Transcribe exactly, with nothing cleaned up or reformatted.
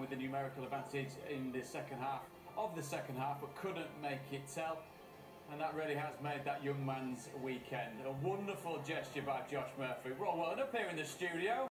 with a numerical advantage in the second half of the second half, but couldn't make it tell. And that really has made that young man's weekend. A wonderful gesture by Josh Murphy. Well, well up here in the studio.